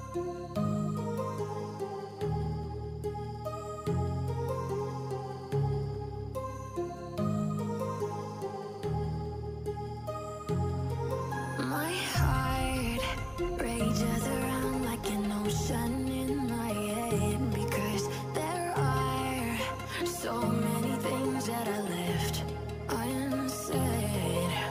My heart rages around like an ocean in my head, because there are so many things that I left unsaid.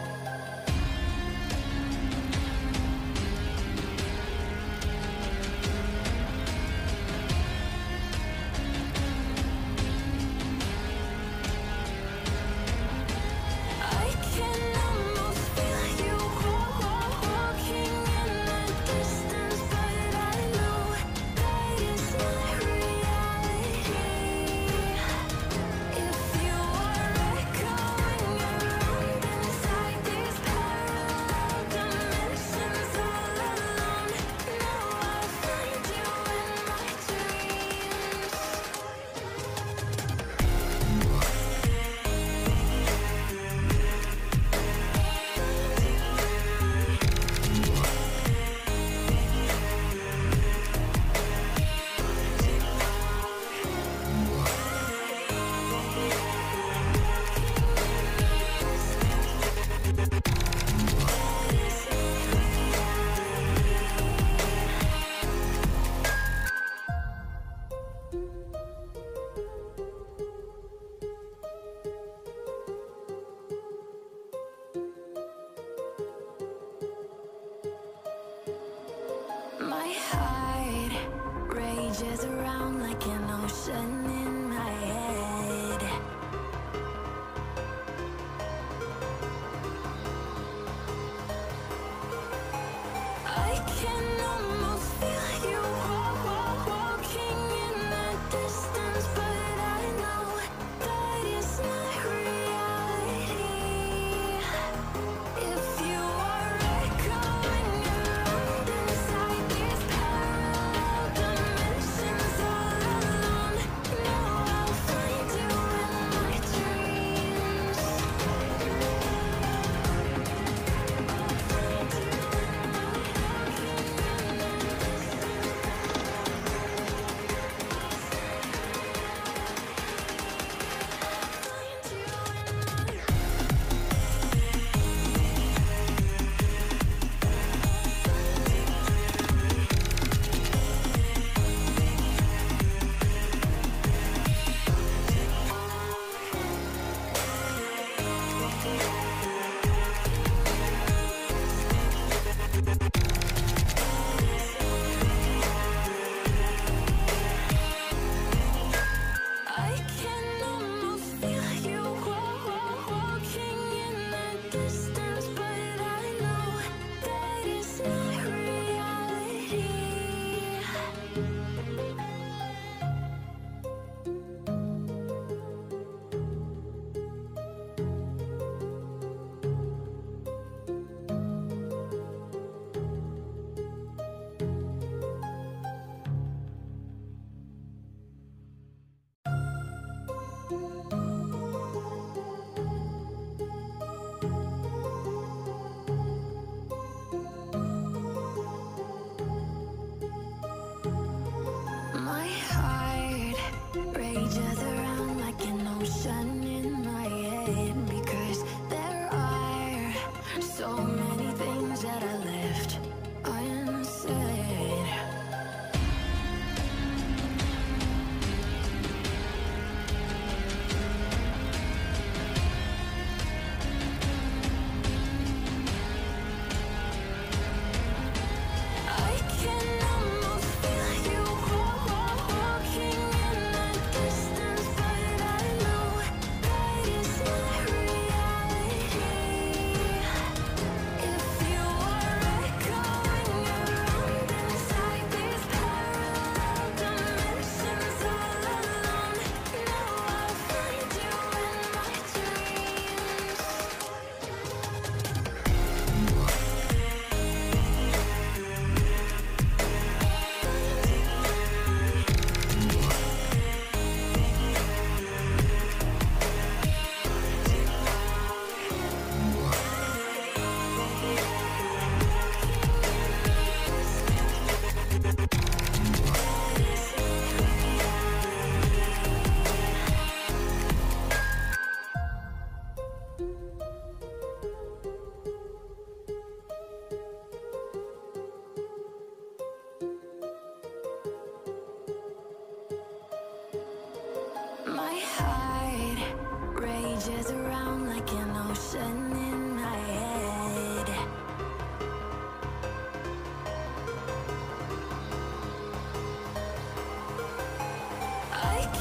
I can almost feel you walking in the distance, but I know that it's not reality. If you are echoing around inside these parallel dimensions all alone, now I'll find you in my dreams. My heart rages around like an ocean in my head. I can almost feel you walking in the distance, but I know that it's not reality. If you are echoing around inside these parallel dimensions all alone, now I'll find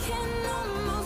can no more.